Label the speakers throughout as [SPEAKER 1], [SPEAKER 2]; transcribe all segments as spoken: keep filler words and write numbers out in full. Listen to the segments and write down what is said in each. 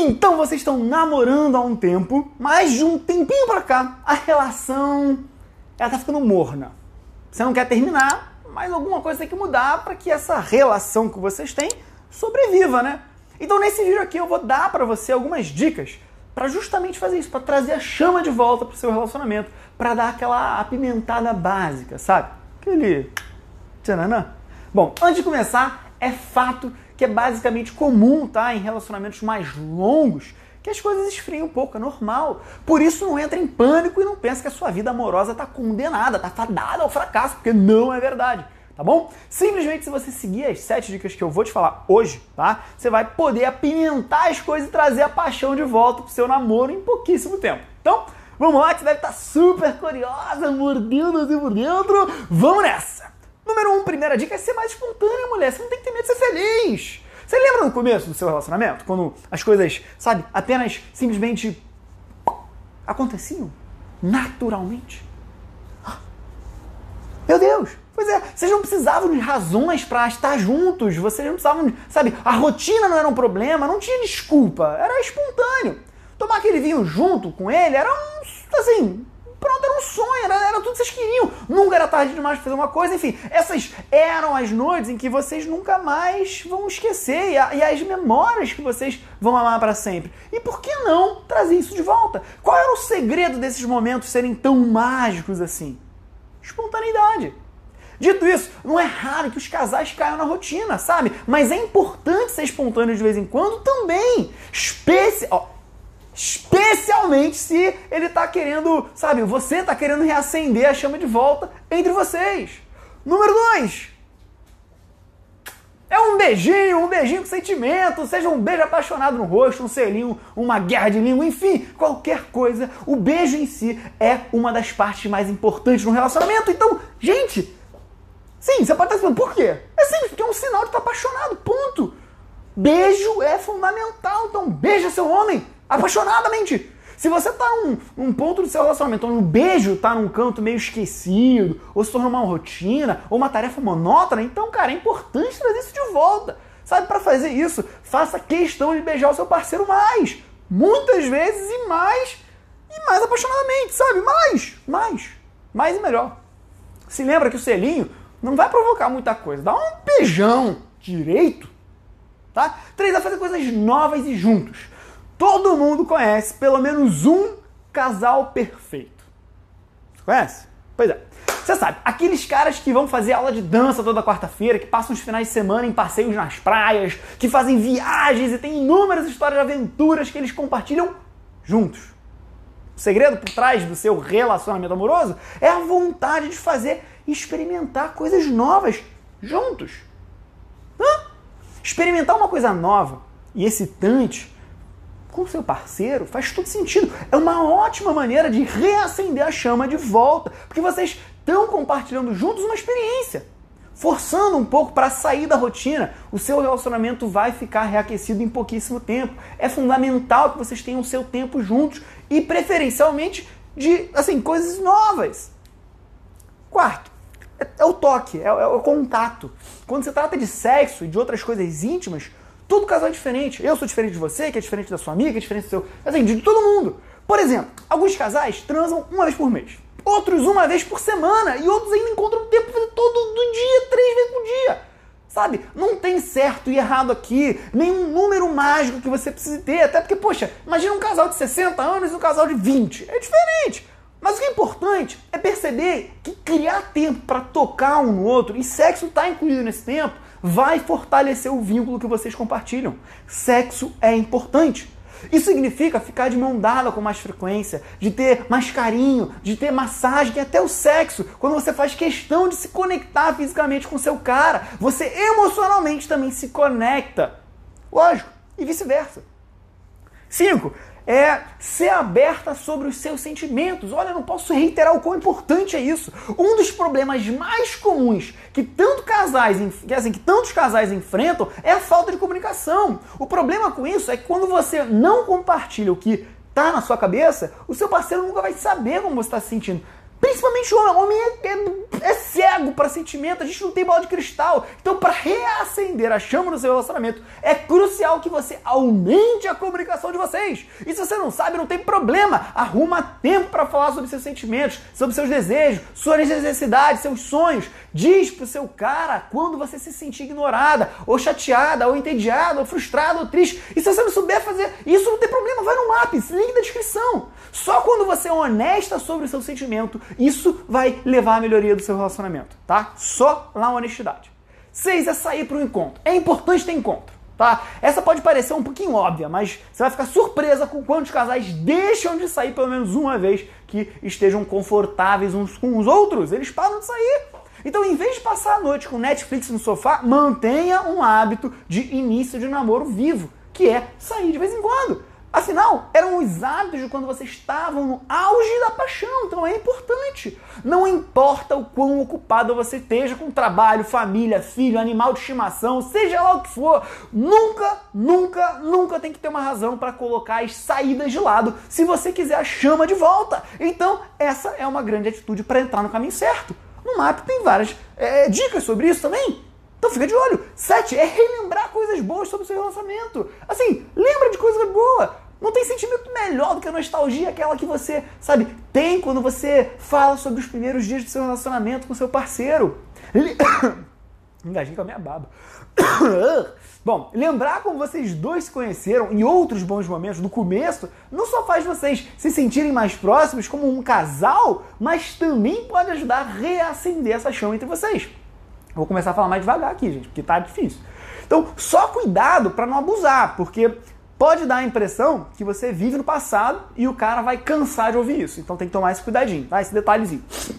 [SPEAKER 1] Então vocês estão namorando há um tempo, mas de um tempinho pra cá, a relação ela tá ficando morna. Você não quer terminar, mas alguma coisa tem que mudar para que essa relação que vocês têm sobreviva, né? Então nesse vídeo aqui eu vou dar para você algumas dicas para justamente fazer isso, para trazer a chama de volta pro seu relacionamento, para dar aquela apimentada básica, sabe? Aquele tchananã. Bom, antes de começar, é fato que é basicamente comum, tá, em relacionamentos mais longos, que as coisas esfriam um pouco, é normal. Por isso não entra em pânico e não pensa que a sua vida amorosa está condenada, está fadada ao fracasso, porque não é verdade, tá bom? Simplesmente se você seguir as sete dicas que eu vou te falar hoje, tá, você vai poder apimentar as coisas e trazer a paixão de volta pro seu namoro em pouquíssimo tempo. Então, vamos lá, que você deve estar super curiosa, mordendo assim por dentro. Vamos nessa! Número um, primeira dica é ser mais espontânea, mulher. Você não tem que ter medo de ser feliz. Você lembra no começo do seu relacionamento? Quando as coisas, sabe, apenas simplesmente aconteciam naturalmente? Meu Deus! Pois é, vocês não precisavam de razões para estar juntos. Vocês não precisavam, de, sabe, a rotina não era um problema, não tinha desculpa. Era espontâneo. Tomar aquele vinho junto com ele era um, assim... Pronto, era um sonho, era, era tudo que vocês queriam. Nunca era tarde demais para fazer uma coisa, enfim. Essas eram as noites em que vocês nunca mais vão esquecer e, a, e as memórias que vocês vão amar para sempre. E por que não trazer isso de volta? Qual era o segredo desses momentos serem tão mágicos assim? Espontaneidade. Dito isso, não é raro que os casais caiam na rotina, sabe? Mas é importante ser espontâneo de vez em quando também. Especi... Ó, especialmente se ele tá querendo, sabe, você tá querendo reacender a chama de volta entre vocês. Número dois. É um beijinho, um beijinho com sentimento, seja um beijo apaixonado no rosto, um selinho, uma guerra de língua, enfim, qualquer coisa. O beijo em si é uma das partes mais importantes no relacionamento. Então, gente, sim, você pode estar pensando, por quê? É simples, porque é um sinal de estar apaixonado, ponto. Beijo é fundamental, então beija seu homem apaixonadamente. Se você tá num, num ponto do seu relacionamento onde o beijo tá num canto meio esquecido, ou se torna uma rotina, ou uma tarefa monótona, então, cara, é importante trazer isso de volta. Sabe, para fazer isso, faça questão de beijar o seu parceiro mais. Muitas vezes e mais, e mais apaixonadamente, sabe? Mais, mais, mais e melhor. Se lembra que o selinho não vai provocar muita coisa. Dá um beijão direito, tá? Três, a fazer coisas novas e juntos. Todo mundo conhece pelo menos um casal perfeito. Você conhece? Pois é. Você sabe, aqueles caras que vão fazer aula de dança toda quarta-feira, que passam os finais de semana em passeios nas praias, que fazem viagens e tem inúmeras histórias de aventuras que eles compartilham juntos. O segredo por trás do seu relacionamento amoroso é a vontade de fazer e experimentar coisas novas juntos. Hã? Experimentar uma coisa nova e excitante com seu parceiro faz todo sentido. É uma ótima maneira de reacender a chama de volta, porque vocês estão compartilhando juntos uma experiência. Forçando um pouco para sair da rotina, o seu relacionamento vai ficar reaquecido em pouquíssimo tempo. É fundamental que vocês tenham o seu tempo juntos e preferencialmente de, assim, coisas novas. Quarto, é, é o toque, é, é o contato. Quando se trata de sexo e de outras coisas íntimas, todo casal é diferente. Eu sou diferente de você, que é diferente da sua amiga, que é diferente do seu... Assim, de todo mundo. Por exemplo, alguns casais transam uma vez por mês. Outros uma vez por semana. E outros ainda encontram tempo todo do dia, três vezes por dia. Sabe? Não tem certo e errado aqui. Nenhum número mágico que você precise ter. Até porque, poxa, imagina um casal de sessenta anos e um casal de vinte. É diferente. Mas o que é importante é perceber que criar tempo para tocar um no outro, e sexo está incluído nesse tempo, vai fortalecer o vínculo que vocês compartilham. Sexo é importante. Isso significa ficar de mão dada com mais frequência, de ter mais carinho, de ter massagem, até o sexo. Quando você faz questão de se conectar fisicamente com o seu cara, você emocionalmente também se conecta. Lógico, e vice-versa. Cinco, é ser aberta sobre os seus sentimentos. Olha, eu não posso reiterar o quão importante é isso. Um dos problemas mais comuns que, tanto casais, que, assim, que tantos casais enfrentam é a falta de comunicação. O problema com isso é que quando você não compartilha o que está na sua cabeça, o seu parceiro nunca vai saber como você está se sentindo. Principalmente o homem. O homem é, é, é cego para sentimento, a gente não tem bola de cristal. Então, para reacender a chama no seu relacionamento, é crucial que você aumente a comunicação de vocês. E se você não sabe, não tem problema. Arruma tempo para falar sobre seus sentimentos, sobre seus desejos, suas necessidades, seus sonhos. Diz pro seu cara quando você se sentir ignorada, ou chateada, ou entediada, ou frustrada, ou triste. E se você não souber fazer isso, não tem problema, vai no mapa, link na descrição. Só quando você é honesta sobre o seu sentimento, isso vai levar à melhoria do seu relacionamento, tá? Só na honestidade. Seis é sair para o encontro. É importante ter encontro, tá? Essa pode parecer um pouquinho óbvia, mas você vai ficar surpresa com quantos casais deixam de sair pelo menos uma vez que estejam confortáveis uns com os outros. Eles param de sair. Então, em vez de passar a noite com Netflix no sofá, mantenha um hábito de início de namoro vivo, que é sair de vez em quando. Afinal, eram os hábitos de quando vocês estavam no auge da paixão, então é importante. Não importa o quão ocupado você esteja com trabalho, família, filho, animal de estimação, seja lá o que for, nunca, nunca, nunca tem que ter uma razão para colocar as saídas de lado se você quiser a chama de volta. Então, essa é uma grande atitude para entrar no caminho certo. No mapa tem várias é, dicas sobre isso também. Então fica de olho. Sete é relembrar coisas boas sobre o seu relacionamento. Assim, lembra de coisa boa. Não tem sentimento melhor do que a nostalgia, aquela que você, sabe, tem quando você fala sobre os primeiros dias do seu relacionamento com seu parceiro. Engasguei com a minha baba. Bom, lembrar como vocês dois se conheceram em outros bons momentos do começo não só faz vocês se sentirem mais próximos como um casal, mas também pode ajudar a reacender essa chama entre vocês. Vou começar a falar mais devagar aqui, gente, porque tá difícil. Então, só cuidado para não abusar, porque pode dar a impressão que você vive no passado e o cara vai cansar de ouvir isso. Então tem que tomar esse cuidadinho, tá? Esse detalhezinho.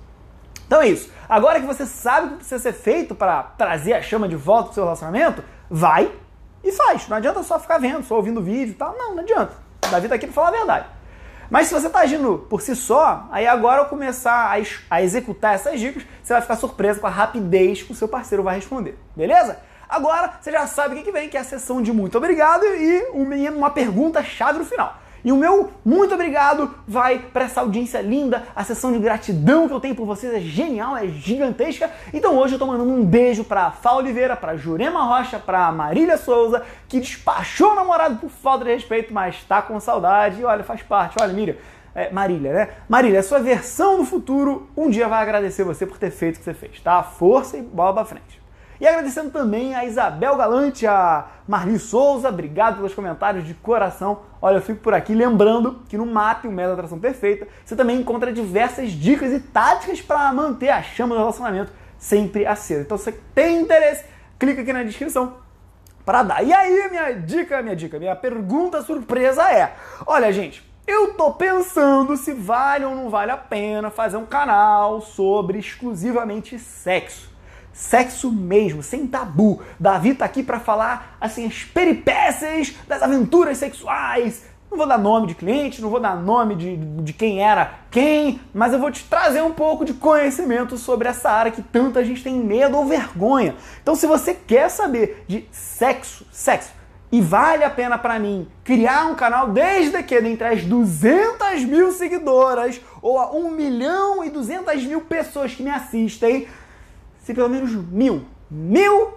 [SPEAKER 1] Então é isso. Agora que você sabe o que precisa ser feito para trazer a chama de volta pro seu relacionamento, vai e faz. Não adianta só ficar vendo, só ouvindo vídeo e tal. Não, não adianta. O Davi tá aqui para falar a verdade. Mas se você tá agindo por si só, aí agora eu começar a, ex- a executar essas dicas, você vai ficar surpreso com a rapidez que o seu parceiro vai responder. Beleza? Agora você já sabe o que, que vem, que é a sessão de muito obrigado e uma pergunta-chave no final. E o meu muito obrigado vai para essa audiência linda, a sessão de gratidão que eu tenho por vocês é genial, é gigantesca. Então hoje eu tô mandando um beijo pra Fá Oliveira, pra Jurema Rocha, pra Marília Souza, que despachou o namorado por falta de respeito, mas tá com saudade. E olha, faz parte. Olha, Miriam, é, Marília, né? Marília, a sua versão no futuro um dia vai agradecer você por ter feito o que você fez, tá? Força e bola pra frente. E agradecendo também a Isabel Galante, a Marli Souza, obrigado pelos comentários de coração. Olha, eu fico por aqui lembrando que no M A P, o Método da Atração Perfeita, você também encontra diversas dicas e táticas para manter a chama do relacionamento sempre acesa. Então, se você tem interesse, clica aqui na descrição para dar. E aí, minha dica, minha dica, minha pergunta surpresa é: olha, gente, eu tô pensando se vale ou não vale a pena fazer um canal sobre exclusivamente sexo. Sexo mesmo, sem tabu. Davi tá aqui para falar assim as peripécias das aventuras sexuais. Não vou dar nome de cliente, não vou dar nome de, de quem era quem, mas eu vou te trazer um pouco de conhecimento sobre essa área que tanta gente tem medo ou vergonha. Então, se você quer saber de sexo, sexo, e vale a pena para mim criar um canal desde que entre as duzentas mil seguidoras ou a um milhão e duzentas mil pessoas que me assistem, se pelo menos mil, mil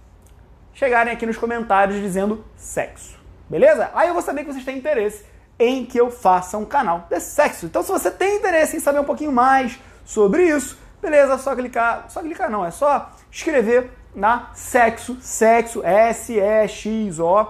[SPEAKER 1] chegarem aqui nos comentários dizendo sexo, beleza? Aí eu vou saber que vocês têm interesse em que eu faça um canal de sexo. Então, se você tem interesse em saber um pouquinho mais sobre isso, beleza, é só clicar, só clicar não, é só escrever na sexo, sexo, S E X O,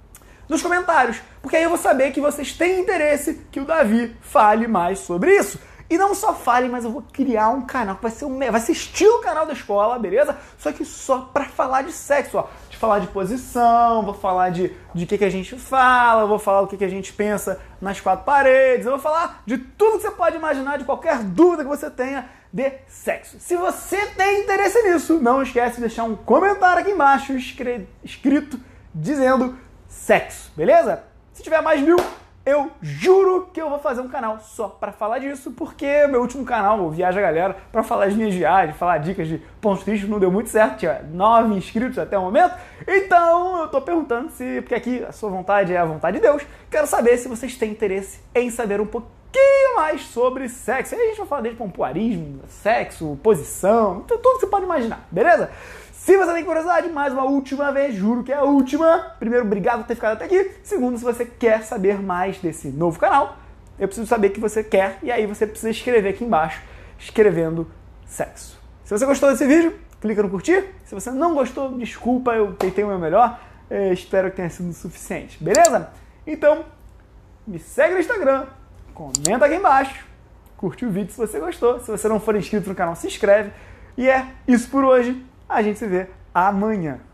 [SPEAKER 1] nos comentários, porque aí eu vou saber que vocês têm interesse que o Davi fale mais sobre isso. E não só fale, mas eu vou criar um canal que vai ser, um, vai ser estilo canal da escola, beleza? Só que só pra falar de sexo, ó. De falar de posição, vou falar de de que, que a gente fala, vou falar o que, que a gente pensa nas quatro paredes, eu vou falar de tudo que você pode imaginar, de qualquer dúvida que você tenha de sexo. Se você tem interesse nisso, não esquece de deixar um comentário aqui embaixo escrito dizendo sexo, beleza? Se tiver mais mil, eu juro que eu vou fazer um canal só pra falar disso, porque meu último canal, o Viaja Galera, pra falar as minhas viagens, falar dicas de pontos turísticos, não deu muito certo, tinha nove inscritos até o momento, então eu tô perguntando se, porque aqui a sua vontade é a vontade de Deus, quero saber se vocês têm interesse em saber um pouquinho pouquinho mais sobre sexo. Aí a gente vai falar desde pompoarismo, sexo, posição, tudo que você pode imaginar, beleza? Se você tem curiosidade, mais uma última vez, juro que é a última. Primeiro, obrigado por ter ficado até aqui. Segundo, se você quer saber mais desse novo canal, eu preciso saber que você quer, e aí você precisa escrever aqui embaixo, escrevendo sexo. Se você gostou desse vídeo, clica no curtir. Se você não gostou, desculpa, eu tentei o meu melhor. Eu espero que tenha sido o suficiente, beleza? Então, me segue no Instagram, comenta aqui embaixo, curte o vídeo se você gostou. Se você não for inscrito no canal, se inscreve. E é isso por hoje. A gente se vê amanhã.